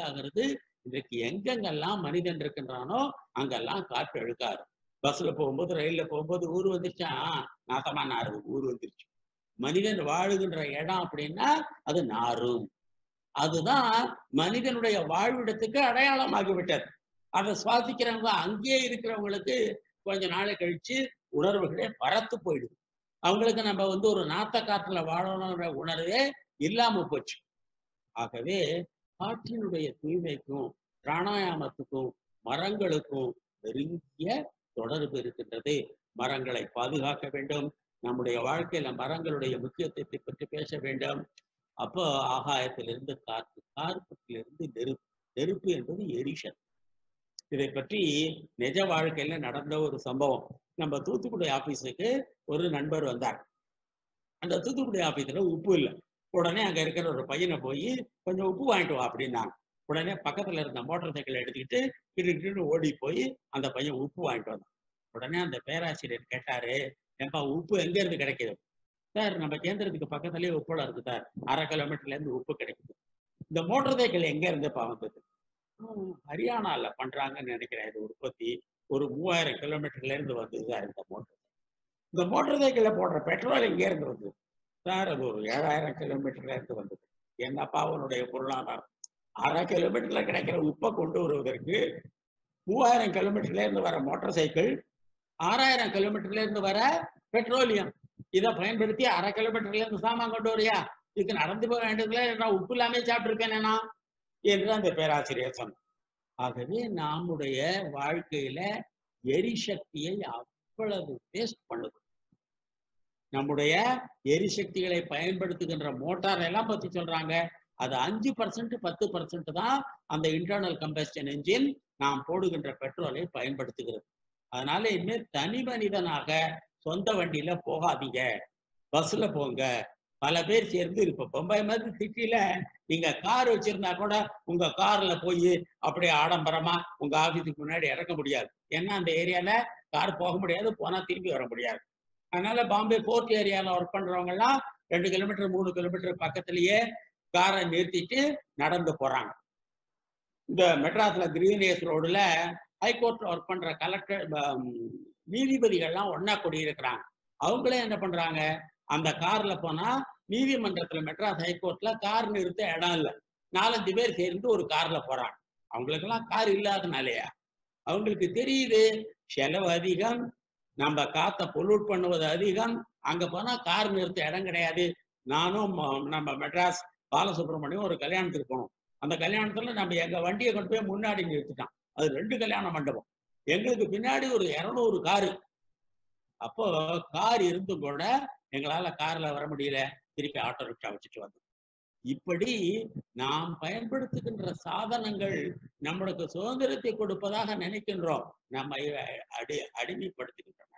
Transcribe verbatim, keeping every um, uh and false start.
ஆகிறது இன்றைக்கு எங்கெங்கெல்லாம் மனிதன் இருக்கின்றானோ அங்கெல்லாம் காற்று அழுக்காரு. பஸ்ல போகும்போது ரயில்ல போகும்போது ஊர் வந்துருச்சா நாசமா நாறு ஊர் வந்துருச்சு. மனிதன் வாழுகின்ற இடம் அப்படின்னா அது நாரும். அதுதான் மனிதனுடைய வாழ்விடத்துக்கு அடையாளமாகிவிட்டது. அதை சுவாசிக்கிறவங்க அங்கேயே இருக்கிறவங்களுக்கு கொஞ்ச நாளை கழிச்சு உணர்வுகளே பறத்து போயிடுது. அவங்களுக்கு நம்ம வந்து ஒரு நாத்த காற்றுல வாழணும்ன்ற உணர்வே இல்லாம போச்சு. ஆகவே காற்றினுடைய தூய்மைக்கும் பிராணாயாமத்துக்கும் மரங்களுக்கும் நெருங்கிய தொடர்பு இருக்கின்றது. மரங்களை பாதுகாக்க வேண்டும். நம்முடைய வாழ்க்கையில மரங்களுடைய முக்கியத்துவத்தை பற்றி பேச வேண்டும். அப்போ ஆகாயத்திலிருந்து காற்று, காற்றுல நெருப்பு, நெருப்பு என்பது எரிஷன். இதை பற்றி நிஜ வாழ்க்கையில நடந்த ஒரு சம்பவம். நம்ம தூத்துக்குடி ஆபீஸுக்கு ஒரு நண்பர் வந்தார். அந்த தூத்துக்குடி ஆபீஸ்ல உப்பு இல்லை. உடனே அங்க இருக்கிற ஒரு பையனை போய் கொஞ்சம் உப்பு வாங்கிட்டு வா அப்படின்னாங்க. உடனே பக்கத்துல இருந்த மோட்டார் சைக்கிள் எடுத்துக்கிட்டு கிட்டு ஓடி போய் அந்த பையன் உப்பு வாங்கிட்டு வந்தான். உடனே அந்த பேராசிரியர் கேட்டாரு, ஏப்பா உப்பு எங்க இருந்து கிடைக்குது? சார் நம்ம கேந்திரத்துக்கு பக்கத்துலயே உப்புல இருக்கு சார், அரை கிலோமீட்டர்ல இருந்து உப்பு கிடைக்குது. இந்த மோட்டார் சைக்கிள் எங்க இருந்துப்பா வந்தது? ஹரியானால பண்றாங்கன்னு நினைக்கிறேன் இது உற்பத்தி. ஒரு மூவாயிரம் கிலோமீட்டர்ல இருந்து வந்தது சார் இந்த மோட்டர். இந்த மோட்டார் சைக்கிள்ல போடுற பெட்ரோல் எங்க இருந்து வந்தது சார்? அது ஒரு ஏழாயிரம் கிலோமீட்டர்ல இருந்து வந்தது. என்னப்பா அவனுடைய பொருளாதாரம்? அரை கிலோமீட்டர்ல கிடைக்கிற உப்பை கொண்டு வருவதற்கு மூவாயிரம் கிலோமீட்டர்ல இருந்து வர மோட்டார் சைக்கிள், ஆறாயிரம் கிலோமீட்டர்ல இருந்து வர பெட்ரோலியம், இதை பயன்படுத்தி அரை கிலோமீட்டர்ல இருந்து சாமான் கொண்டு வரியா? இதுக்கு நடந்து போக வேண்டியதுல நான் உப்பு இல்லாமே சாப்பிட்டுருக்கேன் என்று அந்த பேராசிரியர் சொன்னார். ஆகவே நம்முடைய வாழ்க்கையில எரிசக்தியை அவ்வளவு வேஸ்ட் பண்ணுது. நம்முடைய எரிசக்திகளை பயன்படுத்துகின்ற மோட்டார் எல்லாம் பத்தி சொல்றாங்க. அது அஞ்சு பர்சன்ட் பத்து பர்சன்ட் தான் அந்த இன்டர்னல் கம்பஸ்டன் என்ஜின் நாம் போடுகின்ற பெட்ரோலை பயன்படுத்துகிறது. அதனால இனிமேல் தனி மனிதனாக சொந்த வண்டியில போகாதீங்க, பஸ்ல போங்க. பல பேர் சேர்ந்து இப்ப பொம்பை மாதிரி சிட்டில நீங்க கார் வச்சிருந்தா கூட உங்க கார்ல போய் அப்படியே ஆடம்பரமா உங்க ஆபீஸுக்கு முன்னாடி இறக்க முடியாது. ஏன்னா அந்த ஏரியால கார் போக முடியாது, போனா திரும்பி வர முடியாது. அதனால பாம்பே போர்ட் ஏரியால ஒர்க் பண்றவங்க எல்லாம் ரெண்டு கிலோமீட்டர் மூணு கிலோமீட்டர் பக்கத்திலேயே காரை நிறுத்திட்டு நடந்து போறாங்க. இந்த மெட்ராஸ்ல கிரீனேஸ் ரோடுல ஹைகோர்ட்ல ஒர்க் பண்ற கலெக்டர் நீதிபதிகள்லாம் ஒன்னா கூடியிருக்கிறாங்க. அவங்களே என்ன பண்றாங்க, அந்த கார்ல போனா நீதிமன்றத்துல மெட்ராஸ் ஹைகோர்ட்ல கார் நிறுத்த இடம் இல்லை, நாலஞ்சு பேர் சேர்ந்து ஒரு கார்ல போறாங்க. அவங்களுக்கு எல்லாம் கார் இல்லாதனாலயா? அவங்களுக்கு தெரியுது செலவு அதிகம், நம்ம காத்த பொல்யூட் பண்ணுவது அதிகம், அங்க போனா கார் நிறுத்த இடம் கிடையாது. நானும் நம்ம மெட்ராஸ் பாலசுப்ரமணியம் ஒரு கல்யாணத்துக்கு போனோம். அந்த கல்யாணத்துல நம்ம எங்க வண்டியை கொண்டு போய் முன்னாடி நிறுத்திட்டான். அது ரெண்டு கல்யாண மண்டபம், எங்களுக்கு பின்னாடி ஒரு இருநூறு காரு. அப்போ கார் இருந்தும் கூட எங்களால கார்ல வர முடியல, திருப்பி ஆட்டோ ரிக்ஷா வச்சுட்டு வந்தோம். இப்படி நாம் பயன்படுத்துகின்ற சாதனங்கள் நம்மளுக்கு சுதந்திரத்தை கொடுப்பதாக நினைக்கின்றோம், நம்ம அடி அடிமைப்படுத்துகின்றன.